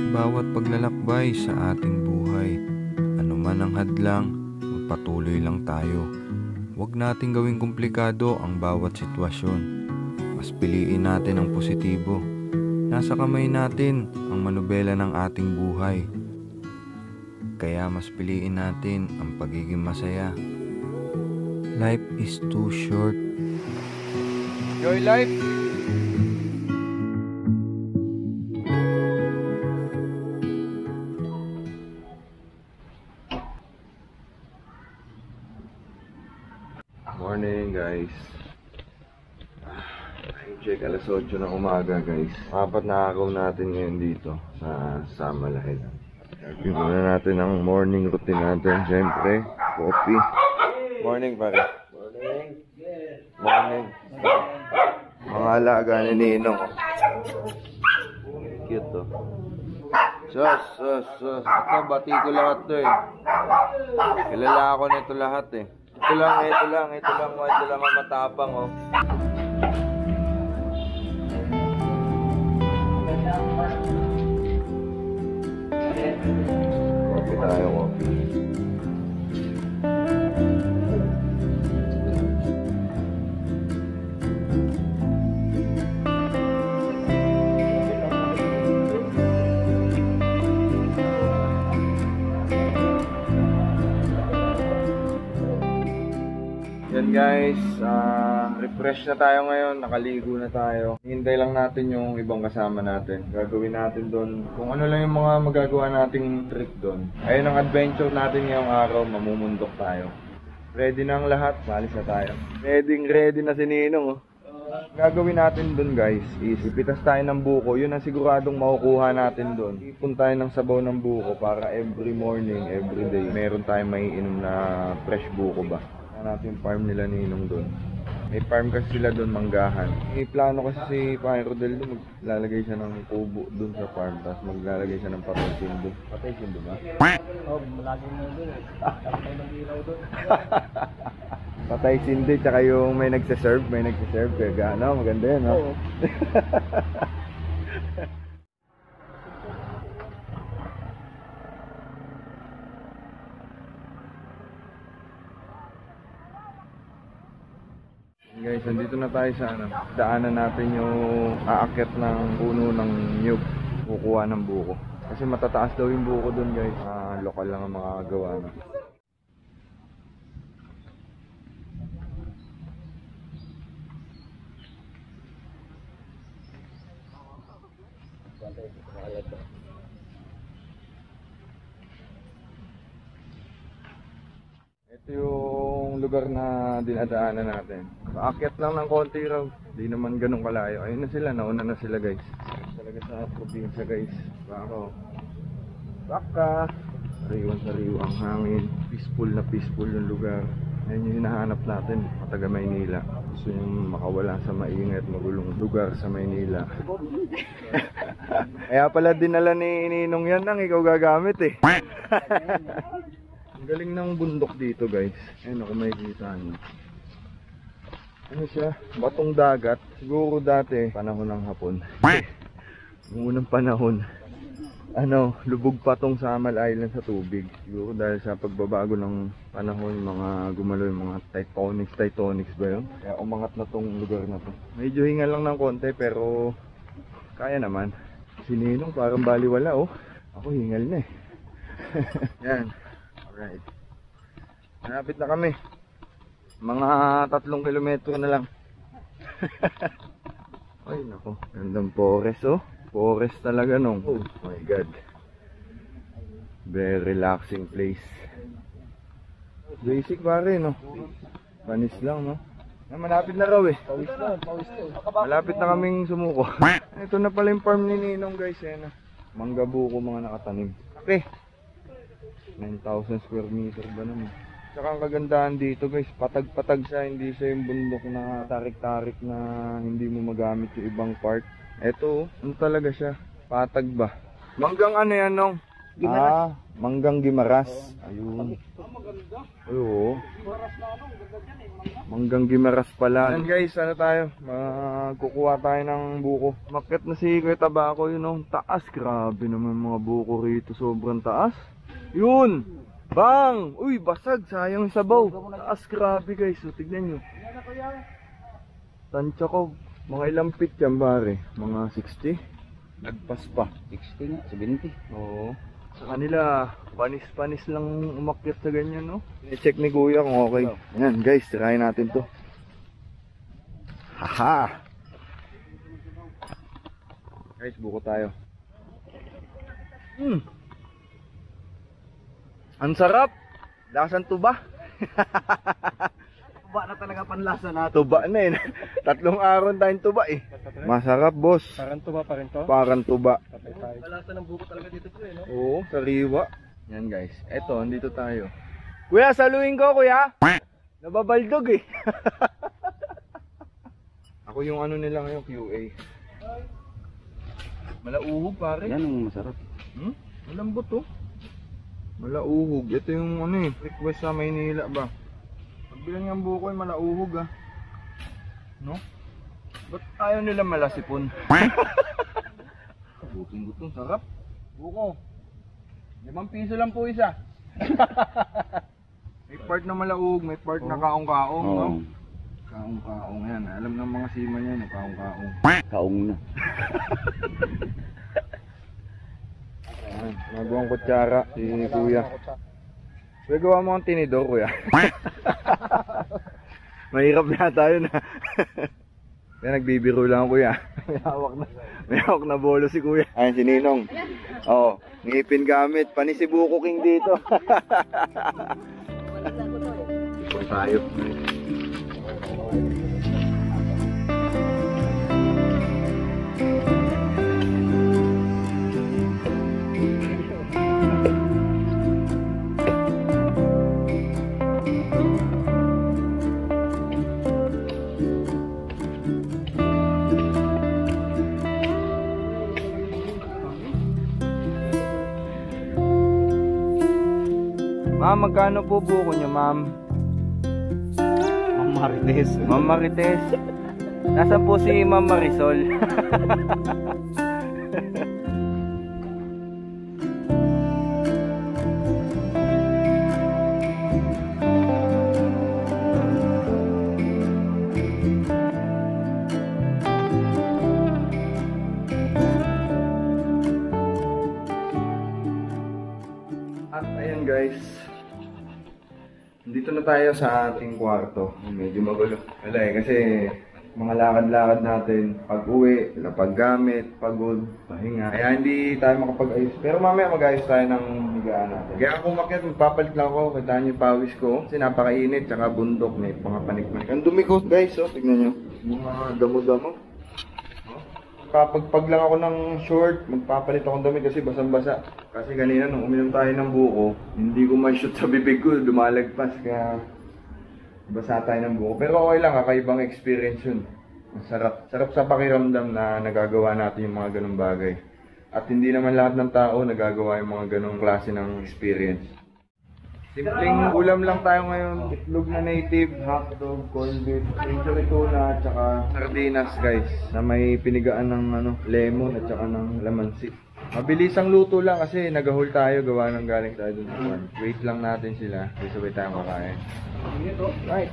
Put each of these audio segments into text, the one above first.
bawat paglalakbay sa ating buhay. Ano man ang hadlang, magpatuloy lang tayo. Huwag nating gawing komplikado ang bawat sitwasyon. Mas piliin natin ang positibo. Nasa kamay natin ang manubela ng ating buhay. Kaya mas piliin natin ang pagiging masaya. Life is too short. Enjoy life! Morning guys. Check, alas 8 ng umaga guys. Apat na araw natin ngayon dito sa Samal. Gagawin na natin ang morning routine natin. Siyempre, coffee. Morning pare. Morning. Morning. Mga alaga ni Ninong. Cute to. Sus. Ito, bati ko lahat to eh. Kilala ako nito lahat eh. Ito lang ang matapang oh. Coffee tayo, coffee. Yan guys, refresh na tayo ngayon, nakaligo na tayo. Hintay lang natin yung ibang kasama natin. Gagawin natin doon kung ano lang yung mga magagawa nating trip doon. Ayun ang adventure natin ngayong araw, mamumundok tayo. Ready na ang lahat, malis na tayo. Ready na si Ninong oh. Gagawin natin doon guys, is ipitas tayo ng buko. Yun ang siguradong makukuha natin doon. Ipon tayo ng sabaw ng buko para every morning, every day, meron tayong maiinom na fresh buko ba. Natin yung farm nila Ninong doon. May farm kasi sila doon, manggahan. May plano kasi si Pato doon, maglalagay siya ng kubo doon sa farm, tapos maglalagay siya ng patay sindo. Patay sindo ba? Oo, malagay mo doon eh. Patay ng ilaw doon. Patay sindo, tsaka yung may nagsiserve, kaya gano, maganda yun, no? Oo. Guys, nandito na tayo sa daanan natin yung aakyat ng puno ng nyug, kukuha ng buko. Kasi matataas daw yung buko doon guys. Lokal lang ang makakagawa na. Ito yung lugar na dinadaanan natin. Aakyat lang ng konti raw. Di naman ganun kalayo. Ayun na sila, nauna na sila guys. Talaga sa probinsya guys. Baka sariwan ang hangin. Peaceful yung lugar. Ayun yung hinahanap natin, taga Maynila. Gusto yung makawala sa maingay at magulong lugar sa Maynila. Kaya pala dinala ni Ninong yan nang ikaw gagamit eh. Ang galing ng bundok dito guys. Ayun ako, makikita nyo. Ano siya? Batong dagat. Siguro dati, panahon ng hapon. Noong unang panahon, lubog pa tong Samal Island sa tubig. Siguro dahil sa pagbabago ng panahon, mga gumalaw yung mga tectonics ba yun? Kaya umangat na tong lugar na to. Medyo hingal lang ng konti pero kaya naman. Si Ninong parang baliwala oh. Ako hingal na eh. Yan. Alright. Malapit na kami. Mga 3 kilometro na lang. Ay nako, gandang forest oh. Forest talaga nung. Oh my god. Very relaxing place. Basic pare no. Panis lang no. Malapit na raw eh. Pawis na. Malapit na kaming sumuko. Ito na pala yung farm ni Ninong guys eh. Mangga buko mga nakatanim. Okay. 9,000 square meter ba naman. Tsaka ang kagandahan dito guys, patag-patag siya, hindi siya yung bundok na tarik-tarik na hindi mo magamit yung ibang part. Eto, ano talaga siya? Patag ba? Manggang ano yan nung? Ah, manggang gimaras. Ayun. Ay, oo. Manggang gimaras pala. Ayan guys, ano tayo? Magkukuha tayo ng buko. Umakyat na si Kuya Tabako yun, oh. Taas, grabe naman mga buko rito. Sobrang taas. Yun! Bang! Uy, basag. Sayang yung sabaw. Taas, grabe guys. So, tignan nyo. Tansya ko. Mga ilang feet yan, pare? Mga 60? Nagpas pa. 60 nga, 70. Oo. Sa kanila, panis-panis lang umakyat sa ganyan, no? I-check ni Kuya kung okay. Ayan, guys, tirahin natin to. Haha! Guys, buko tayo. Ang sarap! Lasan tuba. Tuba na talaga panlasa natin. Tuba na eh. 3 araw tayong tuba eh. Masarap, boss. Parang tuba pa rin to? Parang tuba. Malasa ng buko talaga dito po eh, no? Oo, sariwa. Yan guys. Eto, andito tayo. Kuya, saluhin ko, kuya. Nababaldog eh. Ako yung ano nila ngayon, QA. Malauhog pare. Yan ang masarap. Malambot to. Malauhog. Ito yung ano eh, request sa Maynila ba. Pagbilang yung buko ay malauhog ah. No? Ba't ayaw nila malasipon? Buking gutong, sarap. Buko. 5 piso lang po isa. May part na malauhog, may part na kaong-kaong, no? Kaong-kaong yan. Alam ng mga seaman yan, kaong-kaong. Kaong na. Ayan, magawang kutsara si Kuya. Kuya, gawa mo ang tinidor, Kuya. Mahirap na tayo na. Kaya nagbibiro lang ako, Kuya. May hawak na bolo si Kuya. Ayan si Ninong. Oo, ngipin gamit. Panisibuko king dito. Ito tayo. Ma'am, magkano po buko nyo, ma'am? Ma'am Marites. Ma'am Marites. Nasaan po si Ma'am Marisol? At ayan guys, dito na tayo sa ating kwarto. Medyo magulo. Wala eh, kasi mga lakad-lakad natin, pag-uwi, paggamit, pagod, pahinga. Kaya hindi tayo makapag-ayos. Pero mamaya mag-ayos tayo ng higaan natin. Kaya ako umakyat, magpapalit lang ako. Kita niyo yung pawis ko. Kasi napakainit, tsaka bundok, may mga panik-panik. Ang dumi ko guys, oh, tignan nyo. Mga damo-damo. Kapag lang ako ng short, magpapalit akong damit kasi basang-basa. Kasi kanina nung uminom tayo ng buko, hindi ko ma-shoot sa bibig ko, lumalagpas kaya basa tayo ng buko. Pero okay lang, kakaibang experience yun. Sarap sa pakiramdam na nagagawa natin yung mga ganung bagay. At hindi naman lahat ng tao nagagawa yung mga ganung klase ng experience. Simpleng ulam lang tayo ngayon. Itlog na native, hotdog, corned beef, century tuna, at saka sardinas guys. Na may pinigaan ng lemon at saka ng lamansi. Mabilis ang luto lang kasi nagahol tayo, gawa ng galing tayo dun sa farm. Wait lang natin sila, sabay tayong kakain. Right.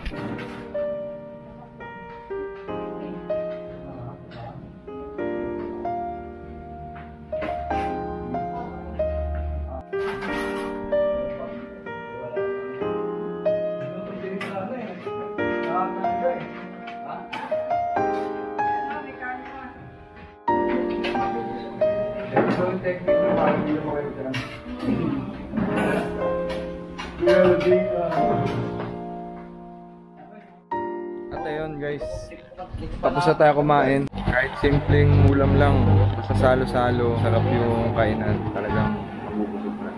At ayun guys, tapos na tayo kumain. Kahit simpleng ulam lang, basta salo-salo, sarap yung kainan. Talagang mabubusog na.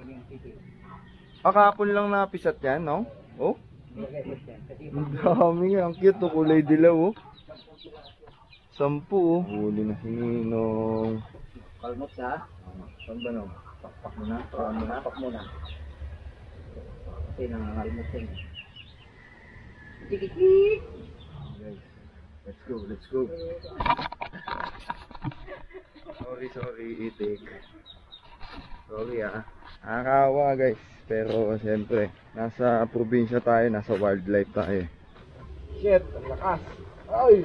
Kahapon lang napisat yan, no? Oh? Ang dami nga, ang cute, oh, kulay dilaw, oh. 10, oh. Huli na si Ninong. Kalmot sa? Saan ba, no? Pakpak muna. Pakpak muna. Kasi nangangalmot yun. Tikik! Okay. Let's go. Sorry, itik. Sorry Nakakawa guys. Pero siyempre, nasa probinsya tayo, nasa wildlife tayo. Shit, ang lakas. Ay!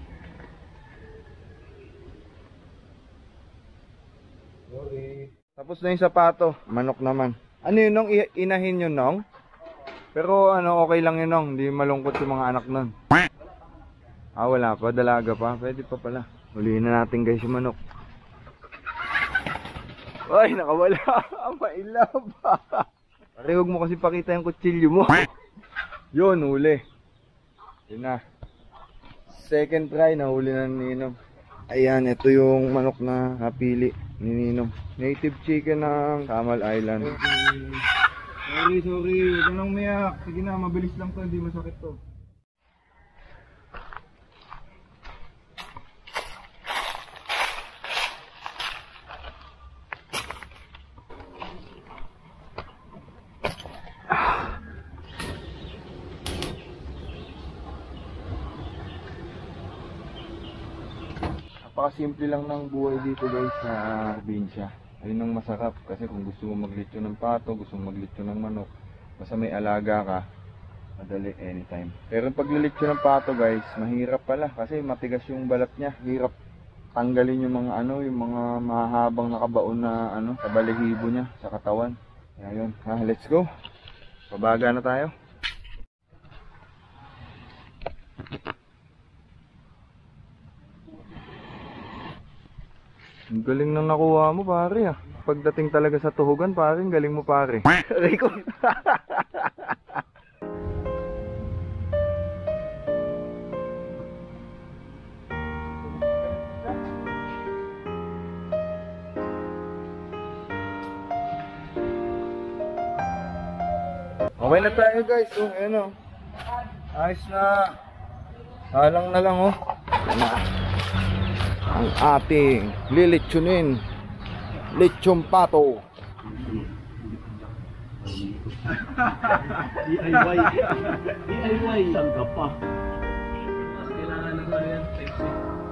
Sorry. Tapos na yung sapato. Manok naman. Ano yun nong? Inahin yun nong? Pero okay lang yun nong. Hindi malungkot yung mga anak nun. Wala pa. Dalaga pa. Pwede pa pala. Huliin na natin guys yung manok. Ay, nakawala. Mailap. Pare, huwag mo kasi pakita yung kutsilyo mo. Yun, huli. Yun na. Second try, nahuli na ni Ninong. Ayan, ito yung manok na napili ni Ninong. Native chicken ng Samal Island. Sorry. Huwag ka nang umiyak. Sige na, mabilis lang to. Hindi masakit to. Napakasimple lang ng buhay dito guys sa probinsya. Ayun ang masarap kasi kung gusto mo maglitsyon ng pato, gusto mo maglitsyon ng manok, basta may alaga ka, madali anytime. Pero pag lilitsyon ng pato guys, mahirap pala kasi matigas yung balat niya. Hirap tanggalin yung mga yung mga mahabang nakabaon na sa balahibo niya, sa katawan. Ayun, let's go. Pabaga na tayo. Ang galing nang nakuha mo pare Pagdating talaga sa tuhugan pare, ang galing mo pare. Rico. Okay na tayo guys. Ayos na. Halang na lang ang ating lilitsunin. Lechon pato. DIY. Sangka pa. Mas kailangan ng yan. Pepsi.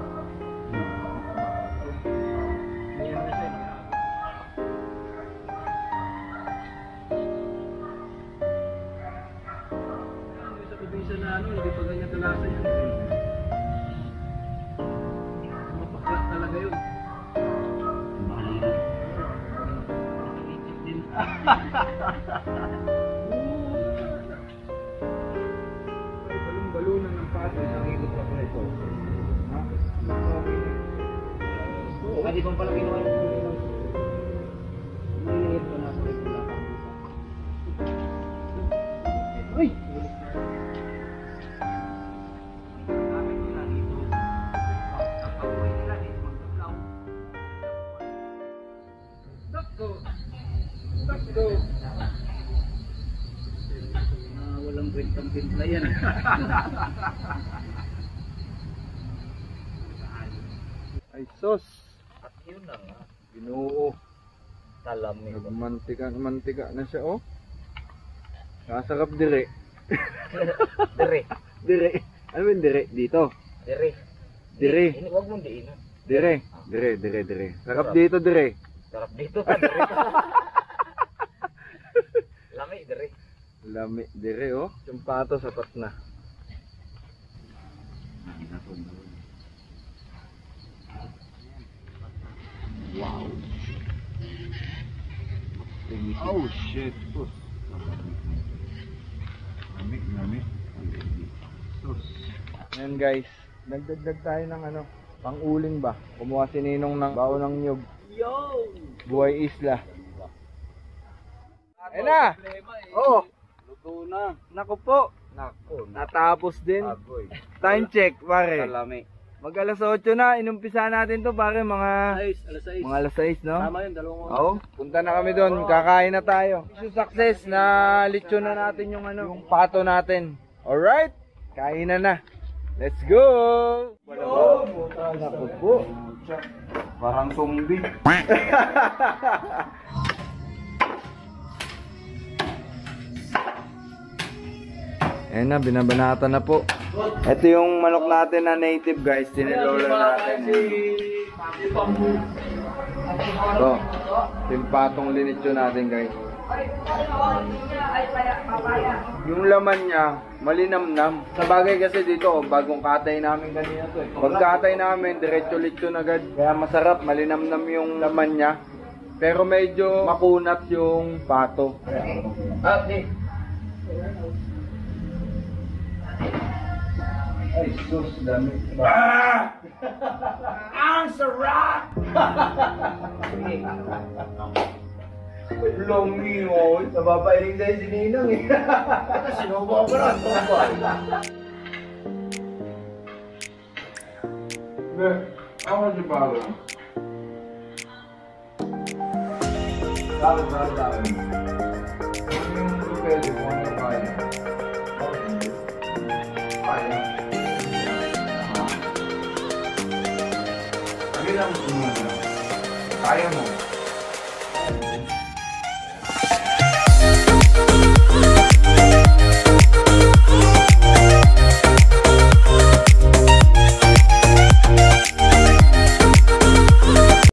Sa probinsya na hindi pa ganyan kalasa yun. Mapaklat talaga yun. Balon-balunan ng pato, isang ikot pa pala ito. Hindi pa pala ginawa yung mayroon pa na sa ito lang. Uy! Gamit nila dito. Pag-apoy nila dito magkaplaw. Takto! Walang kwentang timpla yan. Ay sos! At yun na nga. Binuo. Talami. Mantika na siya Kasarap dire. Dire. Ano yung dire? Dito? Dire. Huwag mong diin. Dire. Sarap dito dire. Sarap dito ka, dire. Lami, dire. Lami dire Yung pato sapat na. Wow. Oh shit. Lami. Ayan guys, nagdagdag tayo ng pang-uling ba? Kumuha si Ninong ng bao ng nyug. Yo! Buhay isla. Ayan na! Luto na. Naku po. Natapos din. Time check pare. Talami. Mag alas 8 na, inumpisa natin to pare Alas 6. mga alas 6 no? Tama yun, dalawang oras. Punta na kami doon, kakain na tayo. Success na lechon na natin yung yung pato natin. Alright? Kainan na. Let's go! Naku po. Parang zombie. Ayan na, binabanata na po. Ito yung manok natin na native guys, tinilola natin. Ito, yung patong linitsyo natin guys. Yung laman niya, malinamnam. Sa bagay kasi dito, bagong katay namin kanina to eh. Pag katay namin, diretso lechon agad. Kaya masarap, malinamnam yung laman niya. Pero medyo makunat yung pato. Okay. Ay, sus, dami. Ah! Ang sarap! Longi mo. Napapailing sa'yo si Ninang eh. Sinubo ko lang. Ako si Pato. Bakit? Yung pwede mo, ano kaya? Kaya. Kaya lang mo. Kaya mo.